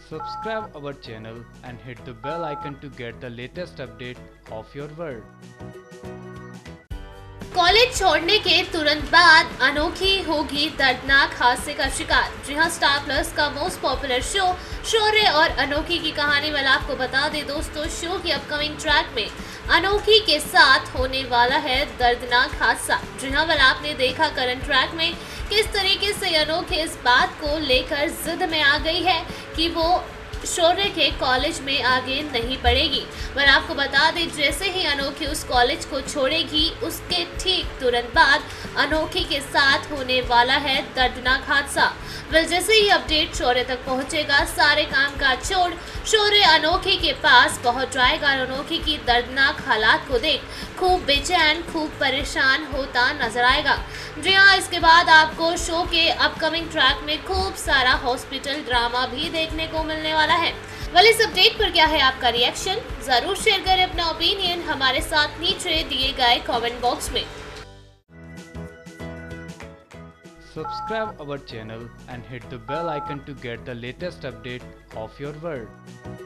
Subscribe our channel and hit the bell icon to get the latest update of your world. College छोड़ने के तुरंत बाद अनोखी होगी दर्दनाक हादसे का शिकार। जी हां, स्टार प्लस का मोस्ट पॉपुलर शो शौर्य और अनोखी की कहानी वाला आपको बता दें दोस्तों, शो की अपकमिंग ट्रैक में अनोखी के साथ होने वाला है दर्दनाक हादसा। जी हां, वाला आपने देखा करंट ट्रैक में किस तरीके से अनोखी इस बात को लेकर जिद में आ गई है कि वो शौर्य के कॉलेज में आगे नहीं पढ़ेगी। पर आपको बता दें, जैसे ही अनोखी उस कॉलेज को छोड़ेगी उसके ठीक तुरंत बाद अनोखी के साथ होने वाला है दर्दनाक हादसा। जैसे ही अपडेट शौर्य तक पहुंचेगा, सारे काम काज छोड़ शौर्य अनोखी के पास पहुंच जाएगा और अनोखी की दर्दनाक हालात को देख खूब बेचैन, खूब परेशान होता नजर आएगा। जी हाँ, इसके बाद आपको शो के अपकमिंग ट्रैक में खूब सारा हॉस्पिटल ड्रामा भी देखने को मिलने वाला है। इस अपडेट पर क्या है आपका रिएक्शन? जरूर शेयर करें अपना ओपिनियन हमारे साथ नीचे दिए गए कमेंट बॉक्स में। Subscribe our channel and hit the bell icon to get the latest update of your world.